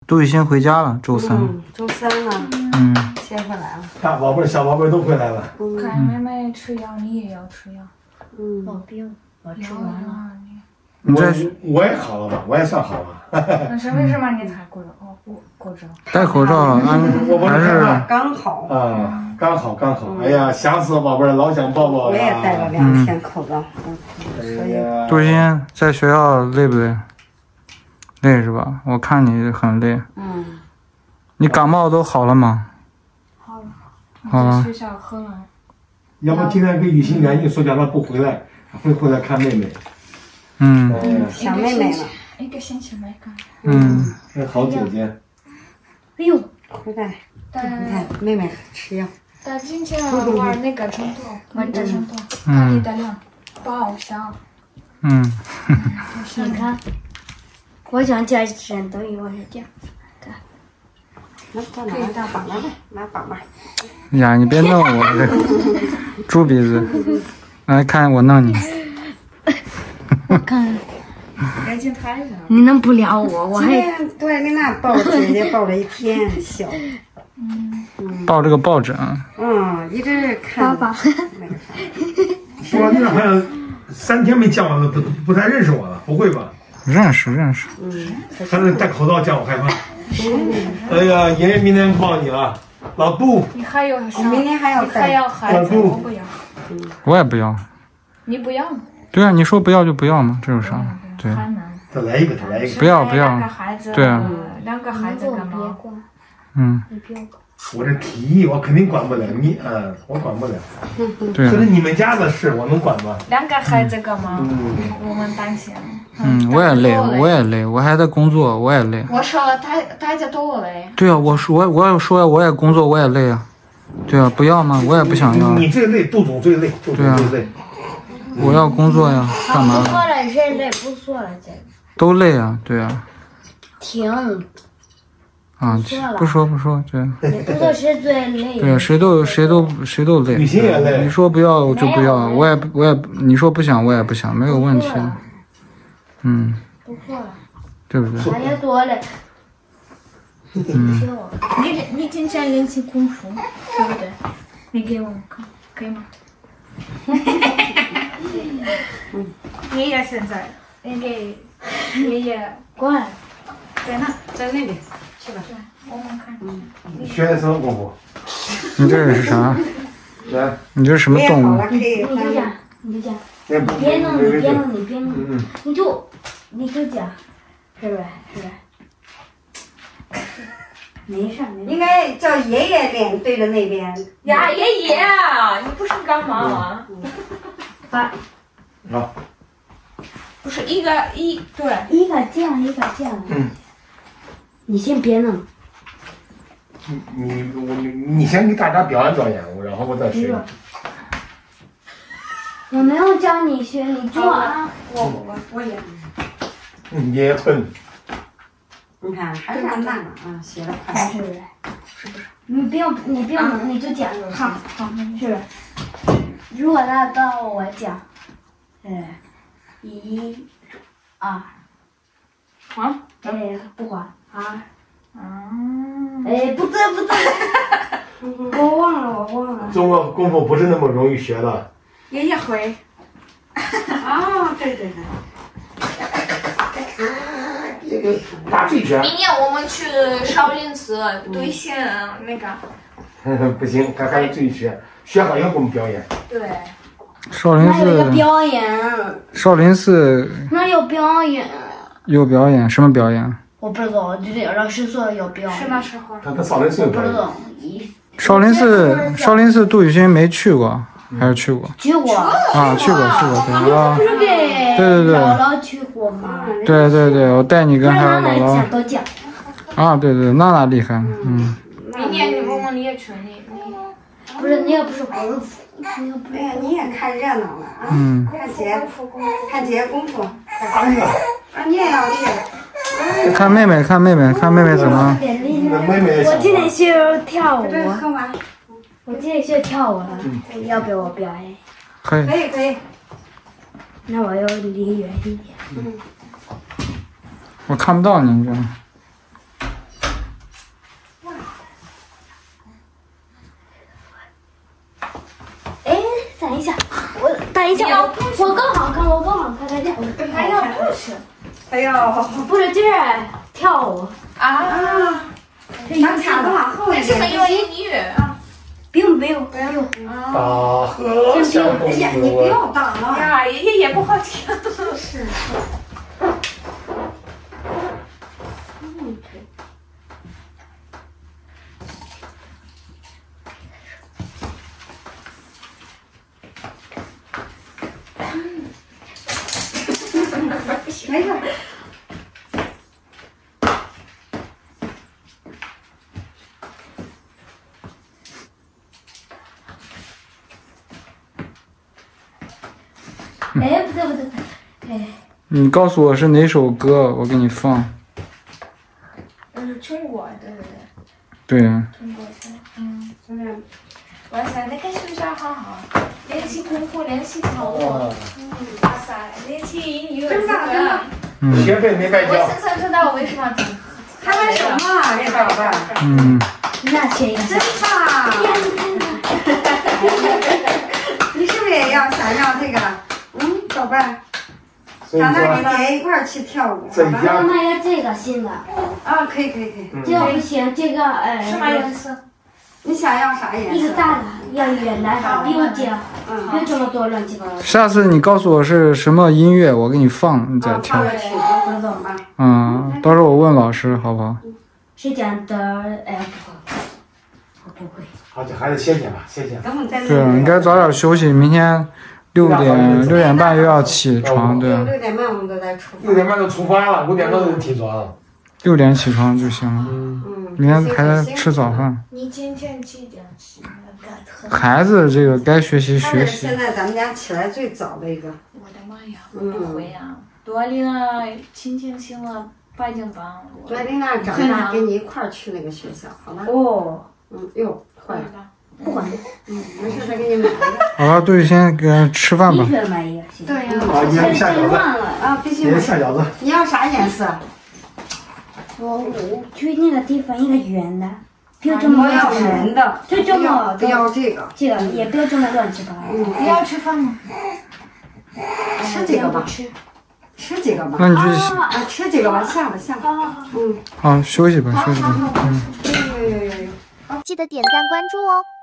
杜雨欣回家了，周三。 周三了。先回来了。 大宝贝、小宝贝都回来了。 看妹妹吃药，你也要吃药。 我病，我吃完了。 我也好了吧？我也算好了。 那是为什么你才口罩？ 戴口罩，还是刚好啊，刚好。哎呀，想死我宝贝了，老想抱抱。 我也戴了2天口罩。 哎呀， 杜雨欣在学校累不累？累是吧？我看你很累。你感冒都好了吗？ 好了。 好了。 在学校喝了。 要不今天跟雨欣联系说叫她不回来，会回来看妹妹。 想妹妹了。 一个星期没看。 好姐姐。 哎呦， 回来。你看妹妹吃药。 但今天玩那个争夺，玩这争夺，看你的量，爆小。 你看，我想加针等于我是这样。 拿绑吧，拿绑吧。 呀，你别弄我这猪鼻子，来看我弄你。 我看。 赶紧抬着。 你能不聊我？我还杜爱丽娜抱姐姐抱了1天，小。 抱这个抱枕。 一直看。 爸爸。 杜爱丽娜好像3天没见我了，不太认识我了，不会吧？ 认识。 他那戴口罩叫我害怕。哎呀，爷爷明天抱你了，老杜。 你还有啥？ 明天还要孩子，我不要。 我也不要。 你不要？ 对啊，你说不要就不要嘛，这有啥？对。 再来一个。 不要。对啊。 2个孩子干嘛？ 你不要管。 我这提议我肯定管不了你，我管不了。 对。 这是你们家的事，我能管吗 ？2个孩子干嘛？我们担心。 我也累，我还在工作，我也累。 我说了，大家都累。 对啊，我说我也工作，我也累啊。对啊，不要吗？我也不想要。 你最累，杜总最累， 对啊。我要工作呀，干嘛？ 不说了，谁累？不说了，这都累啊，对啊。 停。 不说，对。 你不说谁最累？ 对啊，谁都累。 雨欣也累。 你说不要就不要，我也，你说不想我也不想，没有问题。 不说了。 对不对？ 俺也多累。 你今天练习功夫，对不对？你给我看，可以吗？爷爷现在，你给爷爷滚， 在哪？ 在那边，去吧。 我们看。 你学的什么功夫？ 你这是啥？你这是什么动物？ 你就这样。别弄，你就这样，是不是？没事。 应该叫爷爷脸对着那边。 呀，爷爷，你不是干嘛吗？ 好。 不是一个对。 一个这样。你先别弄。 你先给大家表演，然后我再学。 我没有教你学，你做啊。 我也。 爷爷笨。 你看还是按慢了学得快。 是不是？你不用弄，你就讲就行。 好， 是不是？如果到我讲，1、2。不还2。不对，我忘了。 中国功夫不是那么容易学的。 爷爷会。 对。 打醉拳。 明年我们去少林寺兑现那个。 不行，还得自己学好以后给我们表演。 对。 少林寺。 那有表演。 少林寺。 那有表演。 有表演？什么表演？ 我不知道，就是老师说有表演。 什么时候？ 他少林寺有表演。 不知道。 少林寺，杜雨欣没去过，还是去过？ 去过。 去过，对啊。 不是给姥姥去过吗？ 对，我带你跟还有姥姥。 都讲。 对，那厉害。 明年我们也去，你。 不是，你也不是功夫。 你也看热闹了啊！看姐功夫。你也要去。 看妹妹怎么？ 我今天学跳舞。 我今天学跳舞了，要不要我表演？ 可以。 那我要离远一点。 我看不到你这。 看一下，我更好看，我更好看，大家。 还要不是？ 哎呦， 不是就是跳舞啊！咱卡子往后一点。 没有音乐啊？ 不用。 大河向东哎呀，你不要打了呀，也不好听。 是。没事。 哎，不对，哎， 你告诉我是哪首歌，我给你放。 那是中国的，对不对？ 对。 中国的，哇塞，那个是不是好好？练习功夫，练习跳舞，哇塞，练习英语， 真的。 学费没白交。 我深深知道我为什么还玩什么啊，这宝贝？ 那学一个。 真棒！你是不是也要想要这个？宝贝。长大跟姐一块儿去跳舞。 妈妈要这个新的。 啊，可以。 这个不行，这个什么颜色？ 你想要啥颜色？ 一个大的，要圆的，不用这样，不用这么多乱七八糟。 下次你告诉我是什么音乐，我给你放，你再跳。到时候我问老师好不好？ 是讲的，哎，不会。 好，这孩子歇歇吧，歇歇。 对，你该早点休息，明天6点半又要起床，对。 6点半我们都在出发。 6点半就出发了，5点多就起床。 6点起床就行了。明天还得吃早饭。 你今天几点起？ 孩子这个该学习学习。 现在咱们家起来最早的一个。 我的妈呀，不会呀！多丽娜今天请了8点半。 多丽娜长大跟你一块儿去那个学校，好吧？ 哦。 哟，坏了。 不管。 没事，再给你买一个。 好了，对，先给他吃饭吧。 必须得买一个。 对呀。 啊，一人下饺子。 啊，必须。 一人下饺子。 你要啥颜色？ 我去那个地方一个圆的，不要这么要圆的， 就这么不要这个， 这个也不要这么乱七八糟。 你要吃饭吗？ 吃几个吧，吃几个吧。 那你去吃几个吧，下吧。 好，休息吧。 有。 记得点赞关注哦。